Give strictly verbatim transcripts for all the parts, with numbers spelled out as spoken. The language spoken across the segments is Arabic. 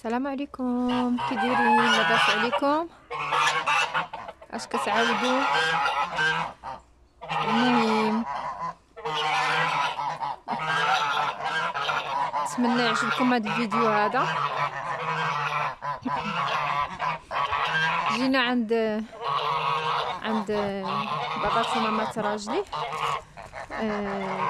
السلام عليكم، كي دايرين؟ لاباس عليكم؟ اش كتعاودوا؟ المهم نتمنى يعجبكم هذا الفيديو. هذا جينا عند عند بابات ومامات راجلي، أه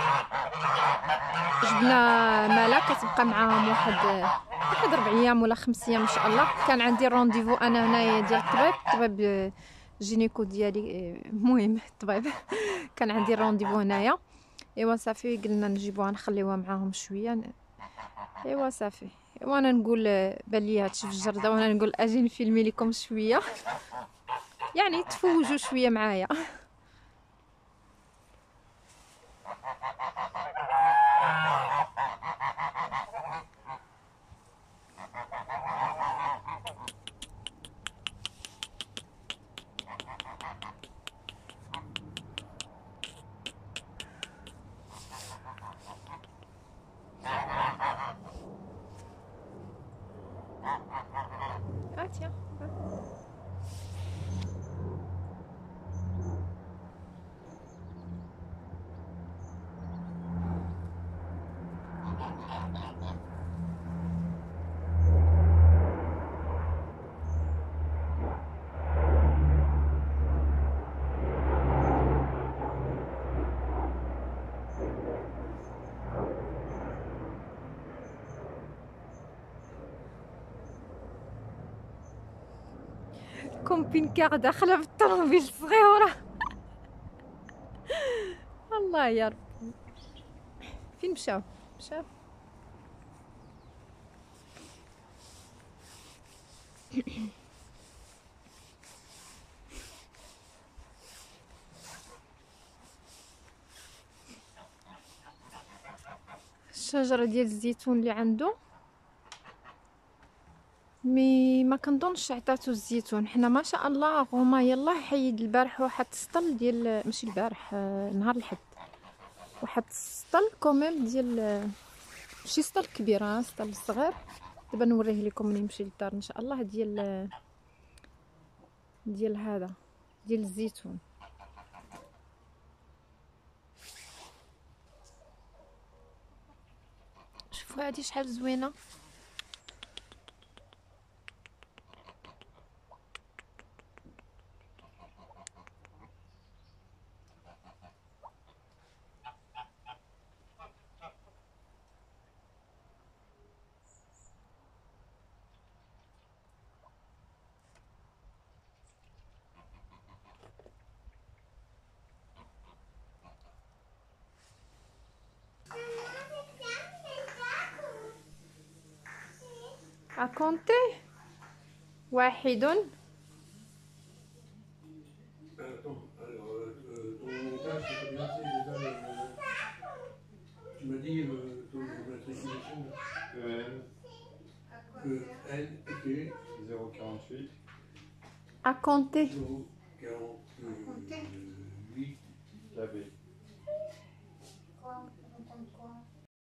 جبنا مالا كتبقى معاهم واحد واحد ربع ايام ولا خمس ايام ان شاء الله. كان عندي رونديفو انا هنايا ديال الطبيب الطبيب جينيكو ديالي، المهم الطبيب كان عندي رونديفو هنايا. ايوا صافي قلنا نجيبوها نخليوها معاهم شويه. ايوا صافي، وانا نقول بان لي هادشي في الجرده، وانا نقول اجي نفيلمي لكم شويه يعني تفوجوا شويه معايا. Ah tiens. كومبين-كار داخله في الطوموبيل صغيره. الله يا ربي، فين مشاو مشاو؟ الشجره ديال الزيتون اللي عنده، مي ما كنظنش عطاتو الزيتون. حنا ما شاء الله هما يلاه حيد البارح واحد السطل ديال، ماشي البارح، آه نهار الحد، واحد السطل كوميم ديال، ماشي سطل كبير، ها سطل صغير. دابا نوريه لكم ملي نمشي للدار ان شاء الله. ديال ديال هذا ديال الزيتون. شوفوا هذه شحال زوينه. أكونتي واحد. Attends, alors, euh, ton montage, c'est combien c'est déjà le... Tu m'as dit euh, ton matriculation là. E N E N, ok. zéro quarante-huit. À compter. zéro quarante-huit. La B.